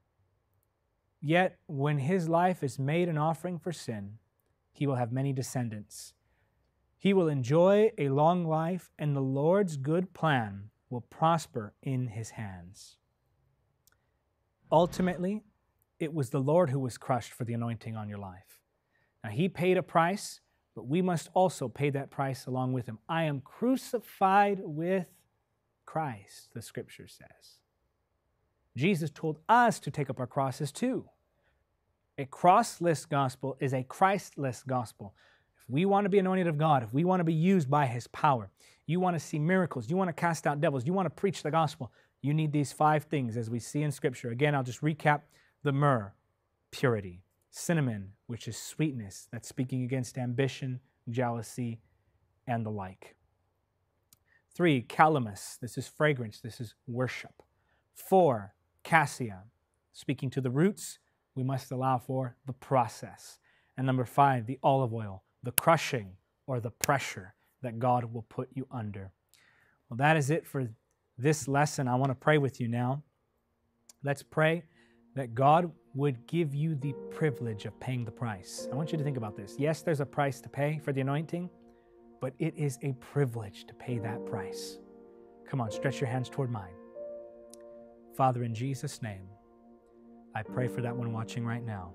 [SPEAKER 1] Yet, when His life is made an offering for sin, He will have many descendants. He will enjoy a long life, and the Lord's good plan will prosper in His hands. Ultimately, it was the Lord who was crushed for the anointing on your life. Now, He paid a price, but we must also pay that price along with Him. I am crucified with Christ, the Scripture says. Jesus told us to take up our crosses too. A crossless gospel is a Christless gospel. If we want to be anointed of God, if we want to be used by His power, you want to see miracles, you want to cast out devils, you want to preach the gospel, you need these five things as we see in Scripture. Again, I'll just recap the myrrh, purity, cinnamon, which is sweetness, that's speaking against ambition, jealousy, and the like. Three, calamus, this is fragrance, this is worship. Four, cassia, speaking to the roots, we must allow for the process. And number five, the olive oil, the crushing or the pressure that God will put you under. Well, that is it for this lesson. I want to pray with you now. Let's pray that God would give you the privilege of paying the price. I want you to think about this. Yes, there's a price to pay for the anointing, but it is a privilege to pay that price. Come on, stretch your hands toward mine. Father, in Jesus' name, I pray for that one watching right now.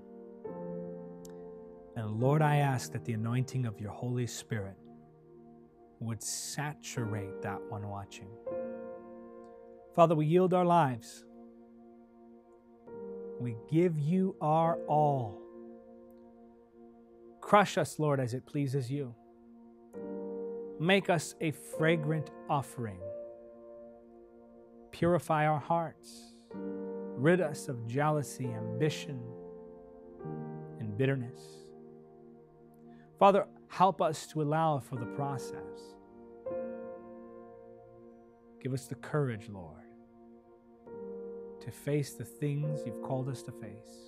[SPEAKER 1] And Lord, I ask that the anointing of your Holy Spirit would saturate that one watching. Father, we yield our lives. We give you our all. Crush us, Lord, as it pleases you. Make us a fragrant offering. Purify our hearts. Rid us of jealousy, ambition, and bitterness. Father, help us to allow for the process. Give us the courage, Lord, to face the things you've called us to face.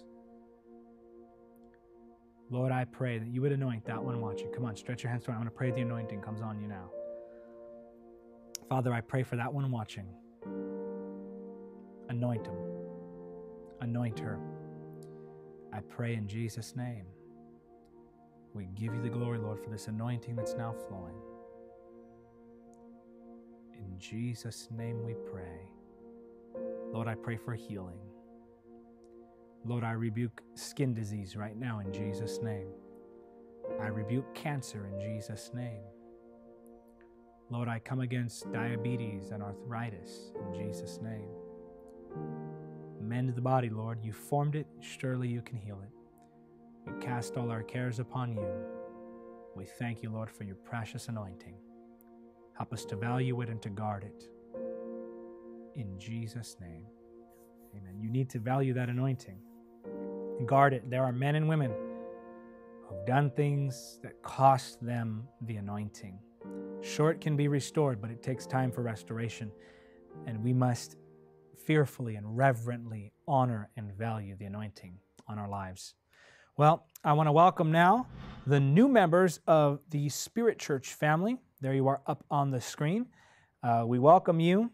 [SPEAKER 1] Lord, I pray that you would anoint that one watching. Come on, stretch your hands toward. I want to pray the anointing comes on you now. Father, I pray for that one watching. Anoint him. Anoint her. I pray in Jesus' name. We give you the glory, Lord, for this anointing that's now flowing. In Jesus' name we pray. Lord, I pray for healing. Lord, I rebuke skin disease right now in Jesus' name. I rebuke cancer in Jesus' name. Lord, I come against diabetes and arthritis in Jesus' name. Mend the body, Lord. You formed it. Surely you can heal it. We cast all our cares upon you. We thank you, Lord, for your precious anointing. Help us to value it and to guard it. In Jesus' name, amen. You need to value that anointing and guard it. There are men and women who've done things that cost them the anointing. Sure, it can be restored, but it takes time for restoration. And we must fearfully and reverently honor and value the anointing on our lives. Well, I want to welcome now the new members of the Spirit Church family. There you are up on the screen. Uh, we welcome you.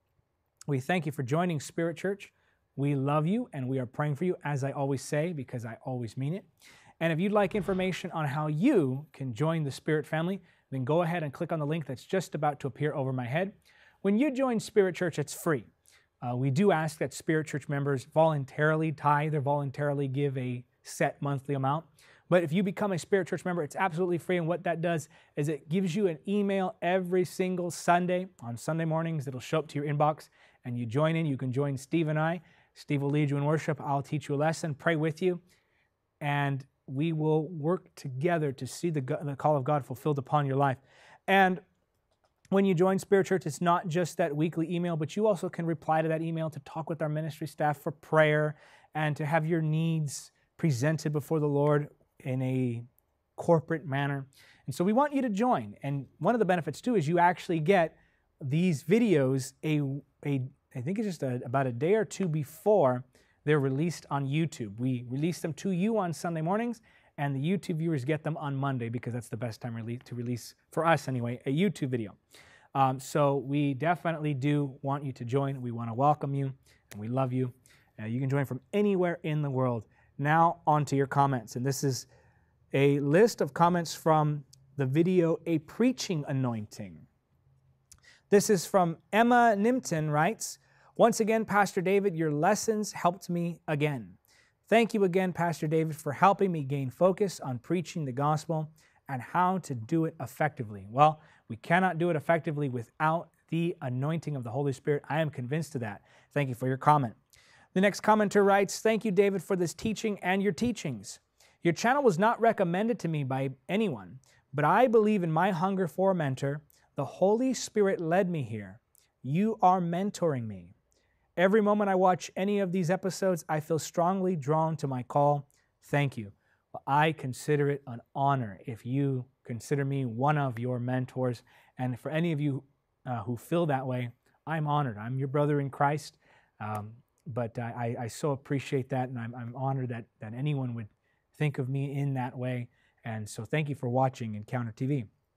[SPEAKER 1] We thank you for joining Spirit Church. We love you and we are praying for you, as I always say, because I always mean it. And if you'd like information on how you can join the Spirit family, then go ahead and click on the link that's just about to appear over my head. When you join Spirit Church, it's free. Uh, we do ask that Spirit Church members voluntarily tithe or voluntarily give a set monthly amount. But if you become a Spirit Church member, it's absolutely free. And what that does is it gives you an email every single Sunday. On Sunday mornings, it'll show up to your inbox and you join in. You can join Steve and I. Steve will lead you in worship. I'll teach you a lesson, pray with you, and we will work together to see the, the call of God fulfilled upon your life. And when you join Spirit Church, it's not just that weekly email, but you also can reply to that email to talk with our ministry staff for prayer and to have your needs presented before the Lord in a corporate manner. And so we want you to join. And one of the benefits too is you actually get these videos a, a I think it's just a, about a day or two before they're released on YouTube. We release them to you on Sunday mornings, and the YouTube viewers get them on Monday because that's the best time rele- to release, for us anyway, a YouTube video. Um, so we definitely do want you to join. We want to welcome you, and we love you. Uh, you can join from anywhere in the world. Now on to your comments. And this is a list of comments from the video, A Preaching Anointing. This is from Emma Nimpton, writes, "Once again, Pastor David, your lessons helped me again. Thank you again, Pastor David, for helping me gain focus on preaching the gospel and how to do it effectively." Well, we cannot do it effectively without the anointing of the Holy Spirit. I am convinced of that. Thank you for your comment. The next commenter writes, "Thank you, David, for this teaching and your teachings. Your channel was not recommended to me by anyone, but I believe in my hunger for a mentor. The Holy Spirit led me here. You are mentoring me. Every moment I watch any of these episodes, I feel strongly drawn to my call. Thank you." Well, I consider it an honor if you consider me one of your mentors. And for any of you uh, who feel that way, I'm honored. I'm your brother in Christ. Um, but I, I so appreciate that, and I'm, I'm honored that, that anyone would think of me in that way. And so thank you for watching Encounter T V.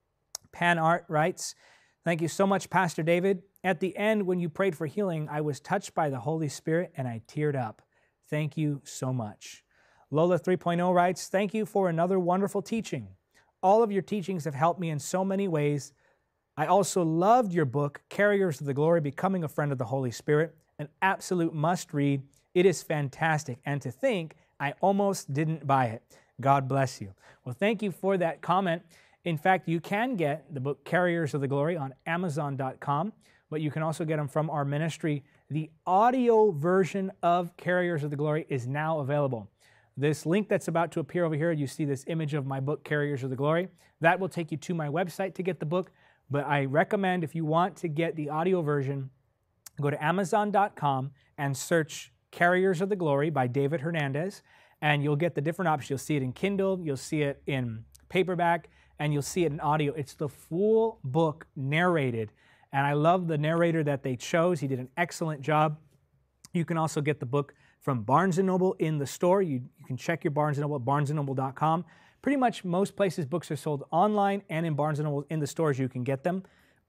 [SPEAKER 1] Pan Art writes, thank you so much, Pastor David. At the end, when you prayed for healing, I was touched by the Holy Spirit and I teared up. Thank you so much. Lola three point oh writes, thank you for another wonderful teaching. All of your teachings have helped me in so many ways. I also loved your book, Carriers of the Glory, Becoming a Friend of the Holy Spirit, an absolute must-read. It is fantastic. And to think, I almost didn't buy it. God bless you. Well, thank you for that comment. In fact, you can get the book Carriers of the Glory on amazon dot com, but you can also get them from our ministry. The audio version of Carriers of the Glory is now available. This link that's about to appear over here, you see this image of my book, Carriers of the Glory. That will take you to my website to get the book, but I recommend if you want to get the audio version, go to amazon dot com and search Carriers of the Glory by Diga Hernandez, and you'll get the different options. You'll see it in Kindle, you'll see it in paperback, and you'll see it in audio. It's the full book narrated, and I love the narrator that they chose. He did an excellent job. You can also get the book from Barnes and Noble in the store. You, you can check your Barnes and Noble at barnes and noble dot com. Pretty much most places books are sold online, and in Barnes and Noble in the stores you can get them.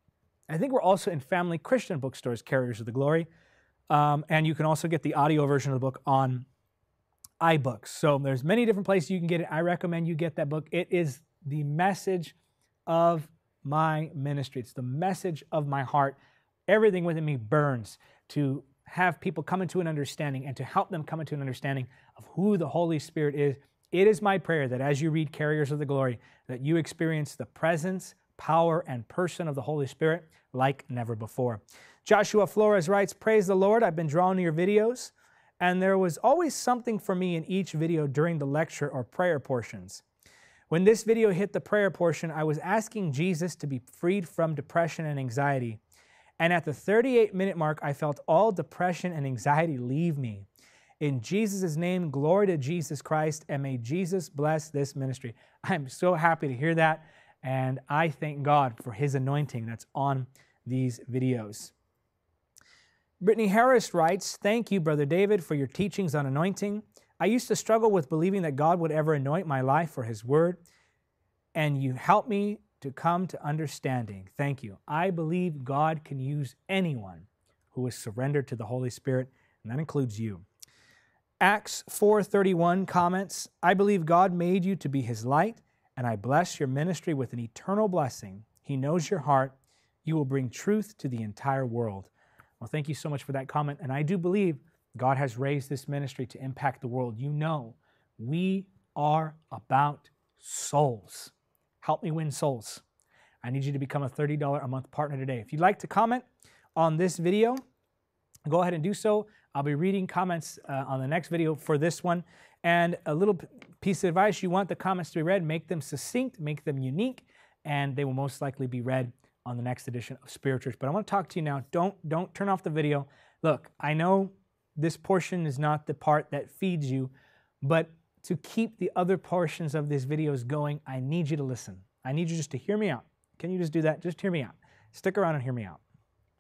[SPEAKER 1] I think we're also in Family Christian bookstores, Carriers of the Glory. Um, and you can also get the audio version of the book on iBooks. So there's many different places you can get it. I recommend you get that book. It is the message of my ministry. It's the message of my heart. Everything within me burns to have people come into an understanding and to help them come into an understanding of who the Holy Spirit is. It is my prayer that as you read Carriers of the Glory, that you experience the presence, power, and person of the Holy Spirit like never before. Joshua Flores writes, praise the Lord, I've been drawn to your videos, and there was always something for me in each video during the lecture or prayer portions. When this video hit the prayer portion, I was asking Jesus to be freed from depression and anxiety. And at the thirty-eight minute mark, I felt all depression and anxiety leave me. In Jesus' name, glory to Jesus Christ, and may Jesus bless this ministry. I'm so happy to hear that, and I thank God for His anointing that's on these videos. Brittany Harris writes, thank you, Brother David, for your teachings on anointing. I used to struggle with believing that God would ever anoint my life for His word, and you helped me to come to understanding. Thank you. I believe God can use anyone who is surrendered to the Holy Spirit, and that includes you. Acts four thirty-one comments, I believe God made you to be His light, and I bless your ministry with an eternal blessing. He knows your heart. You will bring truth to the entire world. Well, thank you so much for that comment, and I do believe God has raised this ministry to impact the world. You know, we are about souls. Help me win souls. I need you to become a thirty dollars a month partner today. If you'd like to comment on this video, go ahead and do so. I'll be reading comments uh, on the next video for this one. And a little piece of advice, you want the comments to be read, make them succinct, make them unique, and they will most likely be read on the next edition of Spirit Church. But I want to talk to you now. Don't, don't turn off the video. Look, I know this portion is not the part that feeds you, but to keep the other portions of these videos going, I need you to listen. I need you just to hear me out. Can you just do that? Just hear me out. Stick around and hear me out.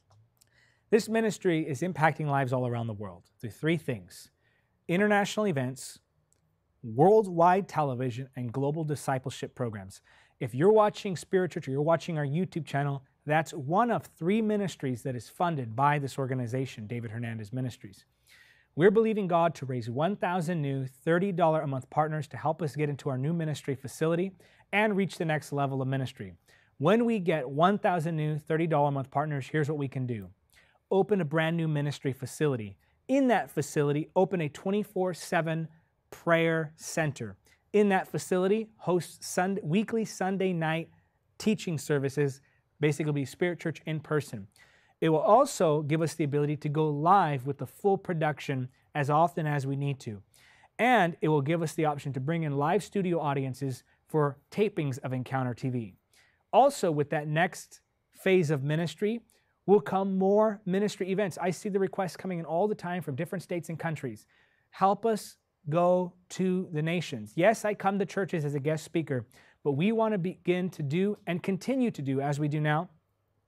[SPEAKER 1] This ministry is impacting lives all around the world through three things: international events, worldwide television, and global discipleship programs. If you're watching Spirit Church or you're watching our YouTube channel, that's one of three ministries that is funded by this organization, Diga Hernandez Ministries. We're believing God to raise one thousand new thirty dollars a month partners to help us get into our new ministry facility and reach the next level of ministry. When we get one thousand new thirty dollars a month partners, here's what we can do. Open a brand new ministry facility. In that facility, open a twenty-four seven prayer center. In that facility, host Sunday, weekly Sunday night teaching services, basically be Spirit Church in person. It will also give us the ability to go live with the full production as often as we need to. And it will give us the option to bring in live studio audiences for tapings of Encounter T V. Also, with that next phase of ministry will come more ministry events. I see the requests coming in all the time from different states and countries. Help us go to the nations. Yes, I come to churches as a guest speaker, but we want to begin to do and continue to do, as we do now,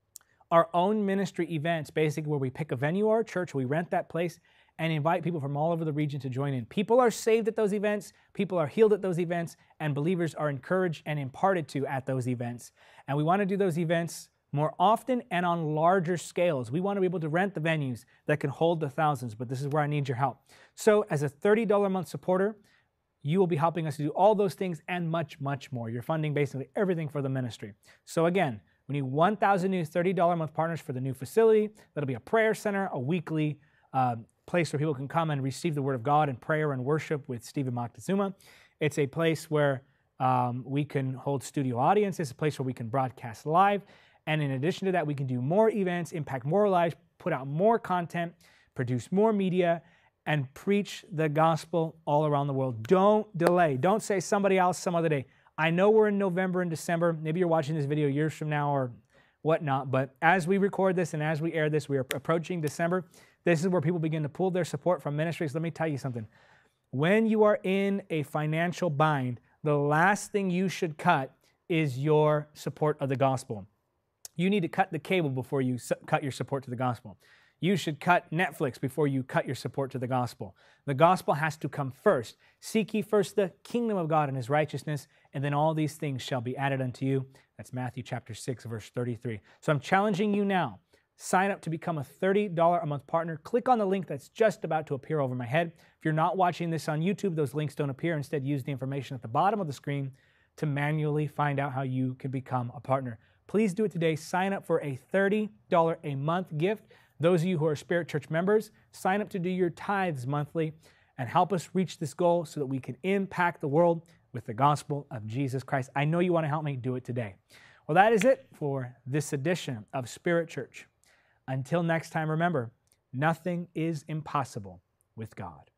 [SPEAKER 1] our own ministry events, basically where we pick a venue or a church, we rent that place, and invite people from all over the region to join in. People are saved at those events, people are healed at those events, and believers are encouraged and imparted to at those events. And we want to do those events more often and on larger scales. We want to be able to rent the venues that can hold the thousands, but this is where I need your help. So as a thirty dollars a month supporter, you will be helping us to do all those things and much, much more. You're funding basically everything for the ministry. So again, we need one thousand new thirty dollars a month partners for the new facility. That'll be a prayer center, a weekly uh, place where people can come and receive the Word of God and prayer and worship with Stephen Moctezuma. It's a place where um, we can hold studio audiences, a place where we can broadcast live. And in addition to that, we can do more events, impact more lives, put out more content, produce more media, and preach the gospel all around the world. Don't delay. Don't say somebody else some other day. I know we're in November and December. Maybe you're watching this video years from now or whatnot, but as we record this and as we air this, we are approaching December. This is where people begin to pull their support from ministries. Let me tell you something. When you are in a financial bind, the last thing you should cut is your support of the gospel. You need to cut the cable before you cut your support to the gospel. You should cut Netflix before you cut your support to the gospel. The gospel has to come first. Seek ye first the kingdom of God and His righteousness, and then all these things shall be added unto you. That's Matthew chapter six, verse thirty-three. So I'm challenging you now. Sign up to become a thirty dollars a month partner. Click on the link that's just about to appear over my head. If you're not watching this on YouTube, those links don't appear. Instead, use the information at the bottom of the screen to manually find out how you can become a partner. Please do it today. Sign up for a thirty dollars a month gift. Those of you who are Spirit Church members, sign up to do your tithes monthly and help us reach this goal so that we can impact the world with the gospel of Jesus Christ. I know you want to help me do it today. Well, that is it for this edition of Spirit Church. Until next time, remember, nothing is impossible with God.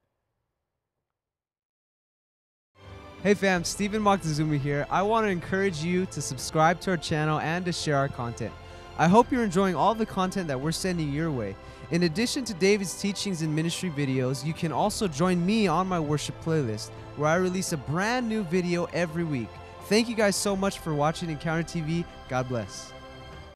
[SPEAKER 2] Hey fam, Stephen Moctezuma here. I want to encourage you to subscribe to our channel and to share our content. I hope you're enjoying all the content that we're sending your way. In addition to David's teachings and ministry videos, you can also join me on my worship playlist, where I release a brand new video every week. Thank you guys so much for watching Encounter T V. God bless.